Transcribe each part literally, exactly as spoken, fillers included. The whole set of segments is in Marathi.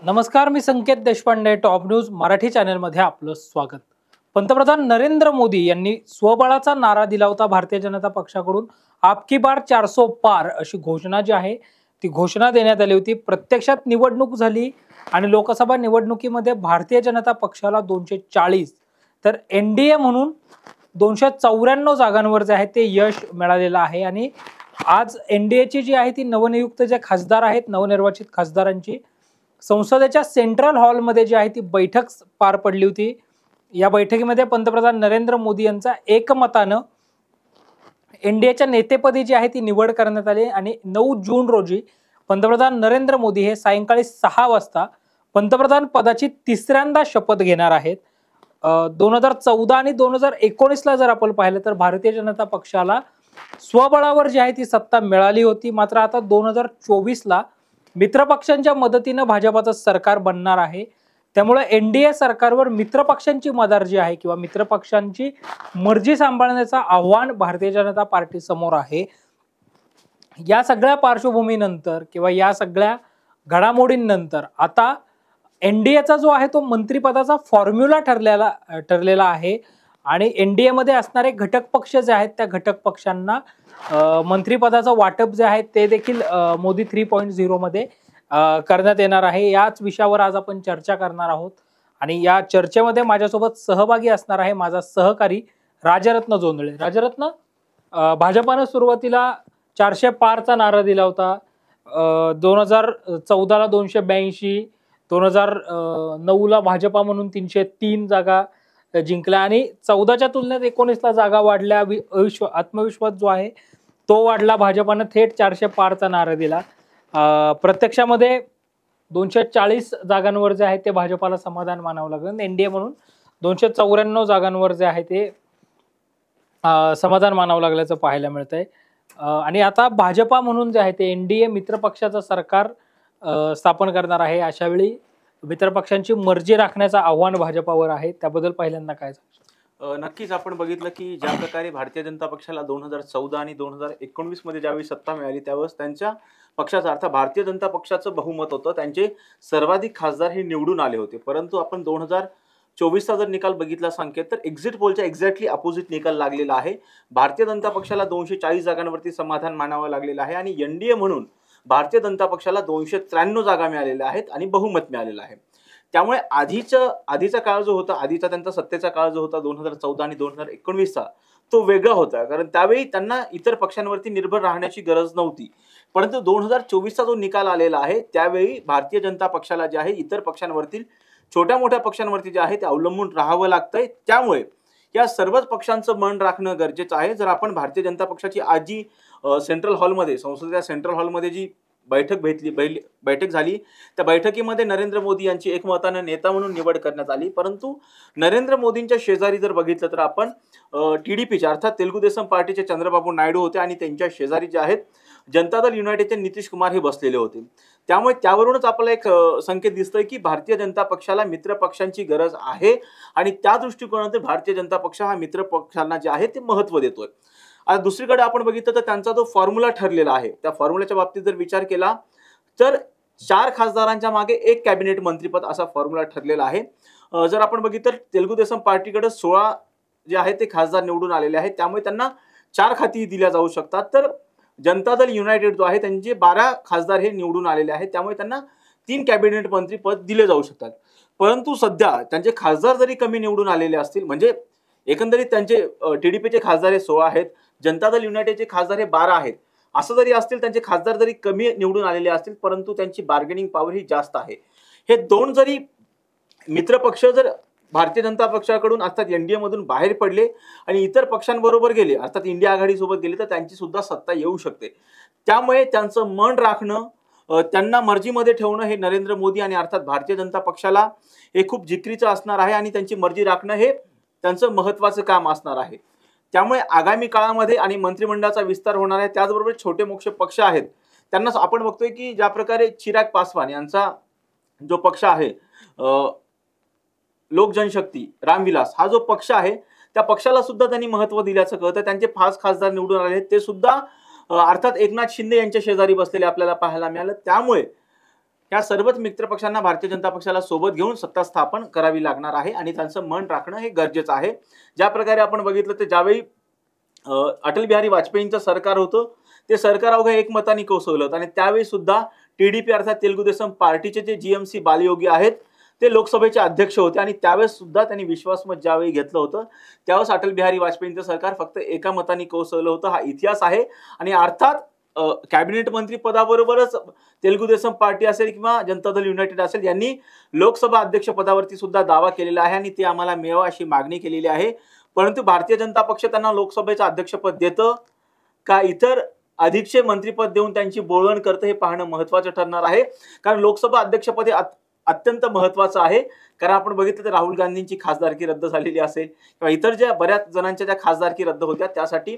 नमस्कार, मी संकेत देशपांडे. टॉप न्यूज मराठी चॅनलमध्ये आपलं स्वागत. पंतप्रधान नरेंद्र मोदी यांनी स्वबळाचा नारा दिला होता भारतीय जनता पक्षाकडून. आपकी बार चारसो पार अशी घोषणा जी आहे ती घोषणा देण्यात आली होती. प्रत्यक्षात निवडणूक झाली आणि लोकसभा निवडणुकीमध्ये भारतीय जनता पक्षाला दोनशे चाळीस तर एनडीए म्हणून दोनशे चौऱ्याण्णव जागांवर जे आहे ते यश मिळालेलं आहे. आणि आज एनडीएची जी आहे ती नवनियुक्त जे खासदार आहेत, नवनिर्वाचित खासदारांची संसदेच्या सेंट्रल हॉलमध्ये जी आहे ती बैठक पार पडली होती. या बैठकीमध्ये पंतप्रधान नरेंद्र मोदी यांचा एकमतानं एनडीएच्या नेतेपदी जी आहे ती निवड करण्यात आली. आणि नऊ जून रोजी पंतप्रधान नरेंद्र मोदी हे सायंकाळी सहा वाजता पंतप्रधान पदाची तिसऱ्यांदा शपथ घेणार आहेत. दोन हजार चौदा आणि दोन हजार एकोणीस ला जर आपण पाहिलं तर भारतीय जनता पक्षाला स्वबळावर जी आहे ती सत्ता मिळाली होती. मात्र आता दोन हजार चोवीस ला मित्रपक्षांच्या मदतीनं भाजपाचं सरकार बनणार आहे. त्यामुळे एनडीए सरकारवर मित्रपक्षांची मदार जी आहे किंवा मित्रपक्षांची मर्जी सांभाळण्याचं आव्हान भारतीय जनता पार्टी समोर आहे. या सगळ्या पार्श्वभूमीनंतर किंवा या सगळ्या घडामोडींनंतर आता एनडीएचा जो आहे तो मंत्रिपदाचा फॉर्म्युला ठरलेला ठरलेला आहे. आणि एनडीए मध्ये असणारे घटक पक्ष जे आहेत त्या घटक पक्षांना मंत्रिपदाचं वाटप जे आहे ते देखील मोदी थ्री पॉईंट झिरो मध्ये करण्यात येणार आहे. याच विषयावर आज आपण चर्चा करणार आहोत. आणि या चर्चेमध्ये माझ्यासोबत सहभागी असणार आहे माझा सहकारी राजरत्न जोंधळे. राजरत्न, भाजपानं सुरुवातीला चारशे पारचा नारा दिला होता. दोन हजार चौदाला दोनशे ब्याऐंशी, दोन हजार नऊ ला भाजपा म्हणून तीनशे तीन जागा जिंकल्या आणि चौदाच्या तुलनेत एकोणीसला जागा वाढल्या. आत्मविश्वास जो आहे तो वाढला. भाजपानं थेट चारशे पारचा नारा दिला. प्रत्यक्षामध्ये दोनशे चाळीस जागांवर जे आहे ते भाजपाला समाधान मानावं लागलं. एनडीए म्हणून दोनशे चौऱ्याण्णव जागांवर जे आहे ते समाधान मानावं लागल्याचं पाहायला मिळतंय. आणि आता भाजपा म्हणून जे आहे ते एनडीए मित्रपक्षाचं सरकार स्थापन करणार आहे. अशा वेळी मित्रपक्षांची मर्जी राखण्याचं आव्हान भाजपावर आहे. त्याबद्दल पहिल्यांदा काय सांगू? नक्कीच आपण बघितलं की ज्या प्रकारे भारतीय जनता पक्षाला दोन हजार चौदा आणि दोन हजार एकोणवीस मध्ये ज्यावेळी सत्ता मिळाली त्यावेळेस त्यांच्या पक्षाचा अर्थ भारतीय जनता पक्षाचं बहुमत होतं. त्यांचे सर्वाधिक खासदार हे निवडून आले होते. परंतु आपण दोन हजार चोवीसचा जर निकाल बघितला संकेत तर एक्झिट पोलच्या एक्झॅक्टली अपोजिट निकाल लागलेला आहे. भारतीय जनता पक्षाला दोनशे चाळीस जागांवरती समाधान मानावं लागलेलं आहे आणि एनडीए म्हणून भारतीय जनता पक्षाला दोनशे त्र्याण्णव जागा मिळालेल्या आहेत आणि बहुमत मिळालेलं आहे. त्यामुळे आधीचा आधीचा काळ जो होता, आधीचा त्यांचा सत्तेचा काळ जो होता दोन हजार चौदा आणि दोन हजार एकोणवीसचा तो वेगळा होता. कारण त्यावेळी त्यांना इतर पक्षांवरती निर्भर राहण्याची गरज नव्हती. परंतु दोन हजार चोवीसचा जो निकाल आलेला आहे त्यावेळी भारतीय जनता पक्षाला जे आहे इतर पक्षांवरती, छोट्या मोठ्या पक्षांवरती जे आहे ते अवलंबून राहावं लागतंय. त्यामुळे या सर्वच पक्षांचं मन राखणं गरजेचं आहे. जर आपण भारतीय जनता पक्षाची आज जी सेंट्रल हॉलमध्ये, संसदेच्या सेंट्रल हॉलमध्ये जी बैठक भेटली बैठक झाली त्या बैठकीमध्ये नरेंद्र मोदी यांची एकमतानं नेता म्हणून निवड करण्यात आली. परंतु नरेंद्र मोदींच्या शेजारी जर बघितलं तर आपण टीडीपीचे अर्थात तेलुगू देसम पार्टीचे चंद्रबाबू नायडू होते आणि त्यांच्या शेजारी जे आहेत जनता दल युनायटेडचे नितीश कुमार हे बसलेले होते. त्यामुळे त्यावरूनच आपल्याला एक संकेत दिसतोय की भारतीय जनता पक्षाला मित्र पक्षांची गरज आहे आणि त्या दृष्टिकोनातून भारतीय जनता पक्ष हा मित्र पक्षांना जे आहे ते महत्त्व देतोय. आता दुसरीकडे आपण बघितलं तर त्यांचा जो फॉर्म्युला ठरलेला आहे त्या फॉर्म्युल्याच्या बाबतीत जर विचार केला तर चार खासदारांच्या मागे एक कॅबिनेट मंत्रीपद असा फॉर्म्युला ठरलेला आहे. जर आपण बघितलं तर तेलुगू देसम पार्टीकडे सोळा जे आहे ते खासदार निवडून आलेले आहेत. त्यामुळे त्यांना चार खाती दिल्या जाऊ शकतात. तर जनता दल युनायटेड जो आहे त्यांचे बारा खासदार हे निवडून आलेले आहेत. त्यामुळे त्यांना तीन कॅबिनेट मंत्रीपद दिले जाऊ शकतात. परंतु सध्या त्यांचे खासदार जरी कमी निवडून आलेले असतील, म्हणजे एकंदरीत त्यांचे टीडीपीचे खासदार हे सोळा आहेत, जनता दल युनायटेडचे खासदार हे बारा आहेत, असं जरी असतील त्यांचे खासदार जरी कमी निवडून आलेले असतील परंतु त्यांची बार्गेनिंग पॉवर ही जास्त आहे. हे दोन जरी मित्रपक्ष जर भारतीय जनता पक्षाकडून अर्थात एनडीए मधून बाहेर पडले आणि इतर पक्षांबरोबर गेले अर्थात इंडिया आघाडीसोबत गेले तर त्यांची सुद्धा सत्ता येऊ शकते. त्यामुळे त्यांचं मन राखणं, त्यांना मर्जीमध्ये ठेवणं हे नरेंद्र मोदी आणि अर्थात भारतीय जनता पक्षाला हे खूप जिकरीचं असणार आहे आणि त्यांची मर्जी राखणं हे त्यांचं महत्त्वाचं काम असणार आहे. त्यामुळे आगामी काळामध्ये आणि मंत्रिमंडळाचा विस्तार होणार आहे. त्याचबरोबर छोटे मोठे पक्ष आहेत त्यांना आपण बघतोय की ज्या प्रकारे चिराग पासवान यांचा जो पक्ष आहे लोक जनशक्ती रामविलास हा जो पक्ष आहे त्या पक्षाला सुद्धा त्यांनी महत्त्व दिल्याचं कळतं. त्यांचे पाच खासदार निवडून आले ते सुद्धा अर्थात एकनाथ शिंदे यांच्या शेजारी बसलेले आपल्याला पाहायला मिळालं. त्यामुळे या सर्वच मित्र पक्षांना भारतीय जनता पक्षाला सोबत घेऊन सत्ता स्थापन करावी लागणार आहे आणि त्यांचं मन राखणं हे गरजेचं आहे. ज्या प्रकारे आपण बघितलं तर ज्यावेळी अटल बिहारी वाजपेयींचं सरकार होतं ते सरकार अवघ्या एक मताने कोसळलं होतं आणि त्यावेळी सुद्धा टीडीपी अर्थात तेलुगू देसम पार्टीचे जे जीएमसी बालयोगी आहेत ते लोकसभेचे अध्यक्ष होते आणि त्यावेळेस सुद्धा त्यांनी विश्वासमत ज्यावेळी घेतलं होतं त्यावेळेस अटल बिहारी वाजपेयींचं सरकार फक्त एका मताने कोसळलं होतं. हा इतिहास आहे आणि अर्थात कॅबिनेट मंत्री पदाबरोबरच तेलुगू देसम पार्टी असेल किंवा जनता दल युनायटेड असेल यांनी लोकसभा अध्यक्ष पदावरती सुद्धा दावा केलेला आहे आणि ते आम्हाला मिळावं अशी मागणी केलेली आहे. परंतु भारतीय जनता पक्ष त्यांना लोकसभेचं अध्यक्षपद देतं का इतर अधिकचे मंत्रीपद देऊन त्यांची बोळवण करतं हे पाहणं महत्त्वाचं ठरणार आहे. कारण लोकसभा अध्यक्षपद हे अत्यंत महत्त्वाचं आहे. कारण आपण बघितलं तर राहुल गांधींची खासदारकी रद्द झालेली असेल किंवा इतर ज्या बऱ्याच जणांच्या ज्या खासदारकी रद्द होत्या त्यासाठी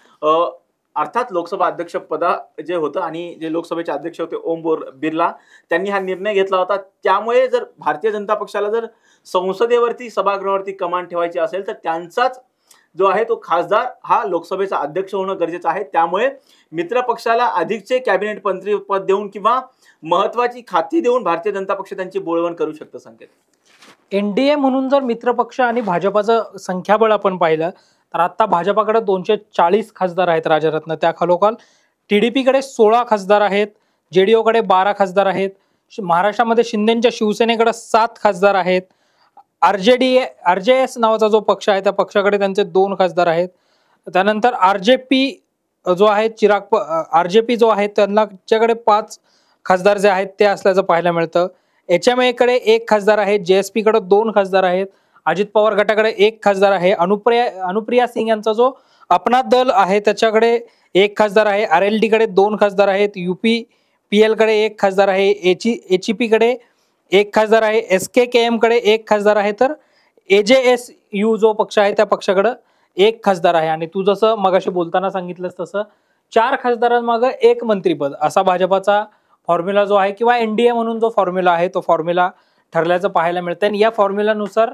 अर्थात लोकसभा अध्यक्ष पदा जे होतं आणि जे लोकसभेचे अध्यक्ष होते ओम बिर्ला त्यांनी हा निर्णय घेतला होता. त्यामुळे जर भारतीय जनता पक्षाला जर संसदेवरती सभागृहावरती कमान ठेवायची असेल तर त्यांचाच जो आहे तो खासदार हा लोकसभेचा अध्यक्ष होणं गरजेचं आहे. त्यामुळे मित्र पक्षाला अधिकचे कॅबिनेट मंत्रीपद देऊन किंवा महत्वाची खाती देऊन भारतीय जनता पक्ष त्यांची बोळवण करू शकतं. संकेत एनडीए म्हणून जर मित्र पक्ष आणि भाजपाचं संख्याबळ आपण पाहिलं तर आता भाजपाकडे दोनशे चाळीस खासदार आहेत राजरत्न, त्या खालोखाल टीडीपीकडे सोळा खासदार आहेत, जेडीओकडे बारा खासदार आहेत, महाराष्ट्रामध्ये शिंदेच्या शिवसेनेकडे सात खासदार आहेत, आरजेडी आरजेएस नावाचा जो पक्ष आहे त्या पक्षाकडे त्यांचे दोन खासदार आहेत, त्यानंतर आरजेपी जो आहे चिराग आरजेपी जो आहे त्यांच्याकडे पाच खासदार जे आहेत ते असल्याचं पाहायला मिळतं. एच एम एकडे एक खासदार आहे, जेएसपी कडे दोन खासदार आहेत, अजित पवार गटाकडे एक खासदार आहे, अनुप्रिया अनुप्रिया सिंग यांचा जो अपना दल आहे त्याच्याकडे एक खासदार आहे, आर एल डी कडे दोन खासदार आहेत, युपी पी एल कडे एक खासदार आहे, एच एचईपी कडे एक खासदार आहे, एस के के एम कडे एक खासदार आहे, तर ए जे एस यू जो पक्ष आहे त्या पक्षाकडे एक खासदार आहे. आणि तू जसं मगाशी बोलताना सांगितलंस तसं चार खासदारांमागं एक मंत्रीपद असा भाजपाचा फॉर्म्युला जो आहे किंवा एनडीए म्हणून जो फॉर्म्युला आहे तो फॉर्म्युला ठरल्याचं पाहायला मिळतं. आणि या फॉर्म्युलानुसार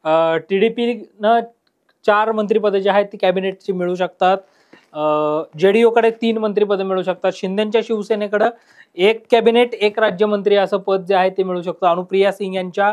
टीडीपीनं चार मंत्रिपदे जी आहेत ती कॅबिनेटची मिळू शकतात, जेडीओकडे तीन मंत्रिपदे मिळू शकतात, शिंदेच्या शिवसेनेकडे एक कॅबिनेट एक राज्यमंत्री असं पद जे आहे ते मिळू शकतं, अनुप्रिया सिंग यांच्या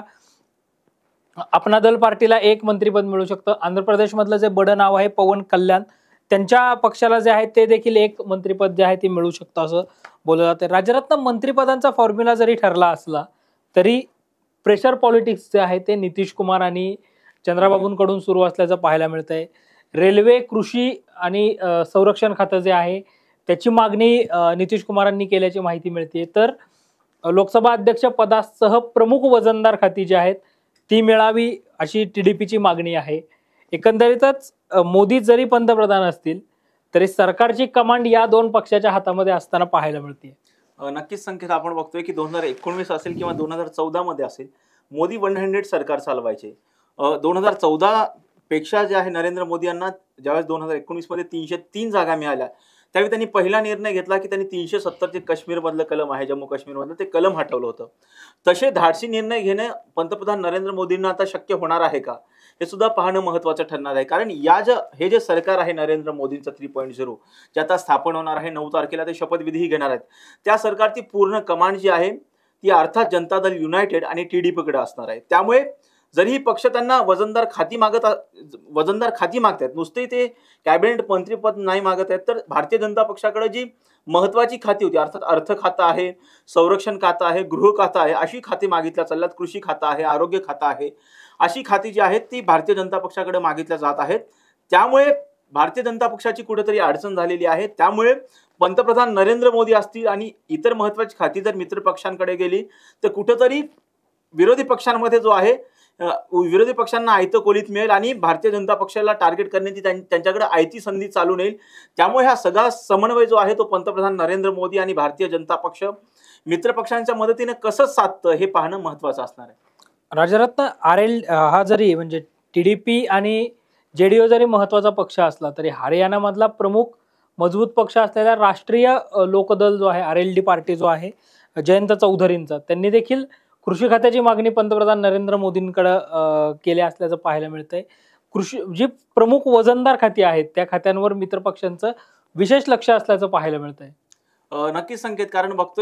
अपना दल पार्टीला एक मंत्रिपद मिळू शकतं, आंध्र प्रदेशमधलं जे बडं नाव आहे पवन कल्याण त्यांच्या पक्षाला जे आहे ते देखील एक मंत्रिपद जे आहे ते मिळू शकतं असं बोललं जातं. राजरत्न मंत्रिपदांचा फॉर्म्युला जरी ठरला असला तरी प्रेशर पॉलिटिक्स जे आहे ते नितीश कुमार आणि चंद्राबाबूंकडून सुरू असल्याचं पाहायला मिळतंय. रेल्वे, कृषी आणि संरक्षण खातं जे आहे त्याची मागणी नितीश कुमारांनी केल्याची माहिती मिळते. तर लोकसभा अध्यक्ष पदासह प्रमुख वजनदार खाती जी आहेत ती मिळावी अशी टीडीपीची मागणी आहे. एकंदरीतच मोदी जरी पंतप्रधान असतील तरी सरकारची कमांड या दोन पक्षाच्या हातामध्ये असताना पाहायला मिळते. नक्कीच संकेत आपण बघतोय की दोन हजार एकोणवीस असेल किंवा दोन हजार चौदा मध्ये असेल मोदी वन हंड्रेड सरकार चालवायचे. दोन हजार चौदा पेक्षा जे आहे नरेंद्र मोदी यांना ज्यावेळेस दोन हजार एकोणीस मध्ये तीनशे तीन जागा मिळाल्या त्यावेळी त्यांनी पहिला निर्णय घेतला की त्यांनी तीनशे सत्तरचे काश्मीर मधलं कलम आहे जम्मू काश्मीर मधलं ते कलम हटवलं होतं. तसे धाडसी निर्णय घेणे पंतप्रधान नरेंद्र मोदींना आता शक्य होणार आहे का हे सुद्धा पाहणं महत्त्वाचं ठरणार आहे. कारण या जे हे जे सरकार आहे नरेंद्र मोदींचं थ्री पॉईंट झिरो जे आता स्थापन होणार आहे, नऊ तारखेला ते शपथविधीही घेणार आहेत, त्या सरकारची पूर्ण कमांड जी आहे ती अर्थात जनता दल युनायटेड आणि टीडीपीकडे असणार आहे. त्यामुळे जरी पक्ष त्यांना वजनदार खाती मागत वजनदार खाती मागतात, नुसते ते कॅबिनेट मंत्रीपद नाही मागत आहेत, तर भारतीय जनता पक्षाकडे जी महत्वाची खाती होती अर्थात अर्थ खातं आहे, संरक्षण खातं आहे, गृह खातं आहे, अशी खाती मागितल्या चालल्यात, कृषी खातं आहे, आरोग्य खातं आहे, अशी खाती जी आहेत ती भारतीय जनता पक्षाकडे मागितल्या जात आहेत. त्यामुळे भारतीय जनता पक्षाची कुठेतरी अडचण झालेली आहे. त्यामुळे पंतप्रधान नरेंद्र मोदी असतील आणि इतर महत्वाची खाती जर मित्र पक्षांकडे गेली तर कुठेतरी विरोधी पक्षांमध्ये जो आहे विरोधी पक्षांना आयतं कोलीत मिळेल आणि भारतीय जनता पक्षाला टार्गेट करण्याची त्यांच्याकडे आयती संधी चालून येईल. त्यामुळे हा सगळा समन्वय जो आहे तो पंतप्रधान नरेंद्र मोदी आणि भारतीय जनता पक्ष मित्र पक्षांच्या मदतीने कसं साधतं हे पाहणं महत्वाचं असणार आहे. राजरत्न आर एल हा जरी म्हणजे टीडीपी आणि जेडीओ जरी महत्वाचा पक्ष असला तरी हरियाणामधला प्रमुख मजबूत पक्ष असलेला राष्ट्रीय लोकदल जो आहे आर एल डी पार्टी जो आहे जयंत चौधरींचा त्यांनी देखील कृषी खात्याची मागणी पंतप्रधान नरेंद्र मोदींकडे केली असल्याचं पाहायला मिळतंय. कृषी जी प्रमुख वजनदार खाती आहेत त्या खात्यांवर मित्र पक्षांचं विशेष लक्ष असल्याचं पाहायला मिळतंय. नक्कीच संकेत, कारण बघतोय की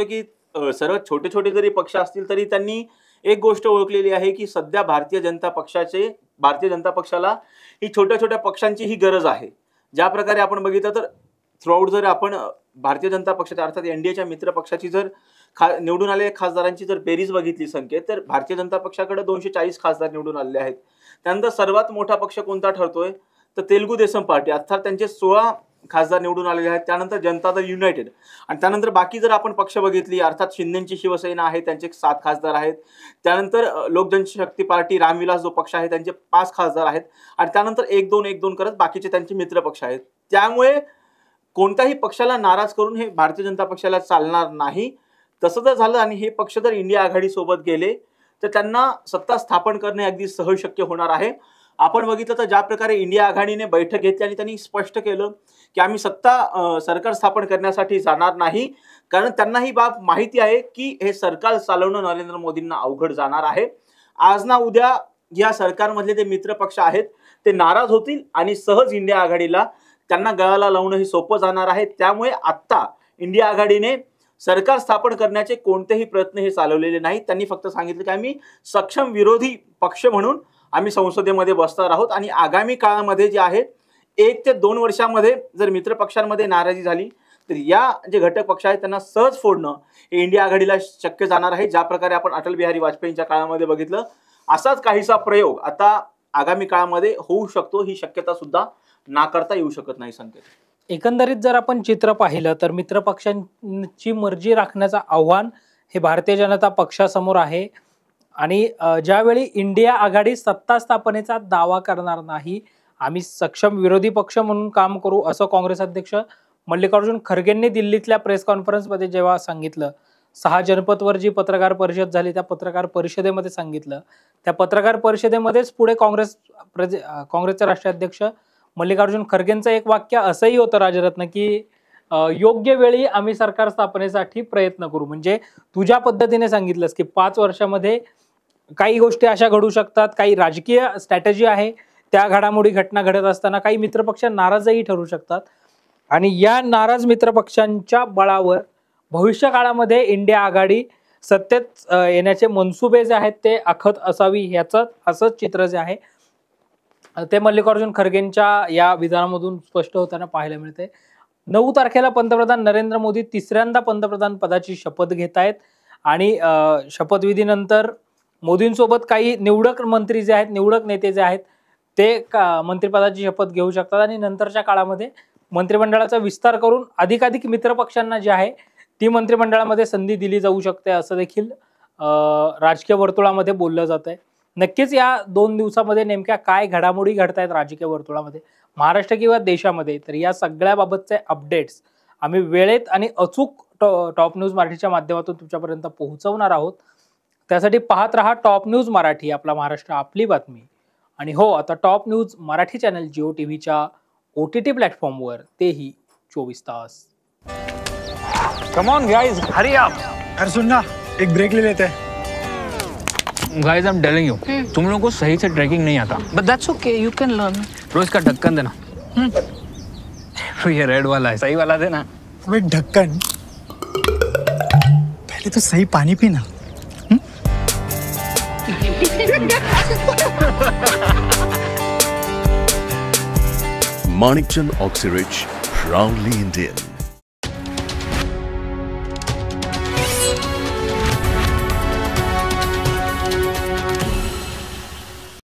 अ, सर्व छोटे छोटे जरी पक्ष असतील तरी त्यांनी एक गोष्ट ओळखलेली आहे की सध्या भारतीय जनता पक्षाचे भारतीय जनता पक्षाला ही छोट्या छोट्या पक्षांची ही गरज आहे. ज्या प्रकारे आपण बघितलं तर थ्रूआउट जर आपण भारतीय जनता पक्षाच्या अर्थात एनडीएच्या मित्र पक्षाची जर खा निवडून आलेल्या खासदारांची जर बेरीज बघितली संख्येत तर भारतीय जनता पक्षाकडे दोनशे चाळीस खासदार निवडून आलेले आहेत. त्यानंतर सर्वात मोठा पक्ष कोणता ठरतोय तर तेलुगू देसम पार्टी अर्थात त्यांचे सोळा खासदार निवडून आलेले आहेत. त्यानंतर जनता दल युनायटेड आणि त्यानंतर बाकी जर आपण पक्ष बघितली अर्थात शिंदेची शिवसेना आहे त्यांचे सात खासदार आहेत. त्यानंतर लोक जनशक्ती पार्टी रामविलास जो पक्ष आहे त्यांचे पाच खासदार आहेत आणि त्यानंतर एक दोन एक दोन करत बाकीचे त्यांचे मित्र पक्ष आहेत. त्यामुळे कोणत्याही पक्षाला नाराज करून हे भारतीय जनता पक्षाला चालणार नाही. तसं जर झालं आणि हे पक्ष जर इंडिया आघाडी सोबत गेले तर त्यांना सत्ता स्थापन करणे अगदी सहज शक्य होणार आहे. आपण बघितलं तर ज्या प्रकारे इंडिया आघाडीने बैठक घेतली आणि त्यांनी स्पष्ट केलं की आम्ही सत्ता सरकार स्थापन करण्यासाठी जाणार नाही, कारण त्यांना ही बाब माहिती आहे की हे सरकार चालवणं नरेंद्र मोदींना अवघड जाणार आहे. आज ना उद्या या सरकारमधले जे मित्र पक्ष आहेत ते नाराज होतील आणि सहज इंडिया आघाडीला त्यांना गळाला लावणं हे सोपं जाणार आहे. त्यामुळे आत्ता इंडिया आघाडीने सरकार स्थापन करण्याचे कोणतेही प्रयत्न हे चालवलेले नाहीत. त्यांनी फक्त सांगितलं की आम्ही सक्षम विरोधी पक्ष म्हणून आम्ही संसदेमध्ये बसणार आहोत आणि आगामी काळामध्ये जे आहे एक ते दोन वर्षामध्ये जर मित्र पक्षांमध्ये नाराजी झाली तर या जे घटक पक्ष आहेत त्यांना सहज फोडणं हे इंडिया आघाडीला शक्य जाणार आहे. ज्या प्रकारे आपण अटल बिहारी वाजपेयींच्या काळामध्ये बघितलं असाच काहीसा प्रयोग आता आगामी काळामध्ये होऊ शकतो. ही शक्यता सुद्धा नाकारता येऊ शकत नाही. संकेत एकंदरीत जर आपण चित्र पाहिलं तर मित्र पक्षांची मर्जी राखण्याचं आव्हान हे भारतीय जनता पक्षासमोर आहे आणि ज्यावेळी इंडिया आघाडी सत्ता स्थापनेचा दावा करणार नाही, आम्ही सक्षम विरोधी पक्ष म्हणून काम करू असं काँग्रेस अध्यक्ष मल्लिकार्जुन खरगेंनी दिल्लीतल्या प्रेस कॉन्फरन्समध्ये जेव्हा सांगितलं, सहा जनपदवर जी पत्रकार परिषद झाली त्या पत्रकार परिषदेमध्ये सांगितलं, त्या पत्रकार परिषदेमध्येच पुढे काँग्रेस काँग्रेसचे राष्ट्रीय अध्यक्ष मल्लिकार्जुन खरगेंचं एक वाक्य असंही होतं राजरत्न की योग्य वेळी आम्ही सरकार स्थापनेसाठी प्रयत्न करू. म्हणजे तुझ्या पद्धतीने सांगितलंस की पाच वर्षामध्ये काही गोष्टी अशा घडू शकतात, काही राजकीय स्ट्रॅटेजी आहे, त्या घडामोडी घटना घडत असताना काही मित्रपक्ष नाराजही ठरू शकतात आणि या नाराज मित्रपक्षांच्या बळावर भविष्य काळामध्ये इंडिया आघाडी सत्तेत येण्याचे मनसुबे जे आहेत ते आखत असावी ह्याचं असंच चित्र जे आहे ते मल्लिकार्जुन खरगेंच्या या विधानामधून स्पष्ट होताना पाहायला मिळते. नऊ तारखेला पंतप्रधान नरेंद्र मोदी तिसऱ्यांदा पंतप्रधान पदाची शपथ घेत आहेत आणि शपथविधीनंतर मोदींसोबत काही निवडक मंत्री जे आहेत निवडक नेते जे आहेत ते मंत्रिपदाची शपथ घेऊ शकतात आणि नंतरच्या काळामध्ये मंत्रिमंडळाचा विस्तार करून अधिकाधिक मित्रपक्षांना जे आहे ती मंत्रिमंडळामध्ये संधी दिली जाऊ शकते असं देखील राजकीय वर्तुळामध्ये बोललं जात आहे. नक्कीच या दोन दिवसामध्ये नेमक्या काय घडामोडी घडतायत राजकीय वर्तुळामध्ये महाराष्ट्र किंवा देशामध्ये, तर या सगळ्या बाबतचे अपडेट्स आम्ही वेळेत आणि अचूक टॉप न्यूज मराठीच्या माध्यमातून तुमच्यापर्यंत पोहोचवणार आहोत. त्यासाठी पाहत रहा टॉप न्यूज मराठी, आपला महाराष्ट्र आपली बातमी. आणि हो, आता top news Marathi channel Jio टीव्हीच्या ओ टी टी प्लॅटफॉर्मवर तेही चोवीस तास. Come on guys, hurry up. अरे सुन ना, एक ब्रेक ले लेते हैं. Guys I am telling you, तुम लोगों को सही से ट्रैकिंग नहीं आता. But that's okay, you can learn. रोज का ढक्कन देना. ये रेड वाला है, सही वाला देना. अबे ढक्कन, पहले तो सही पानी पीना. Manikchand Oxyrich, proudly Indian.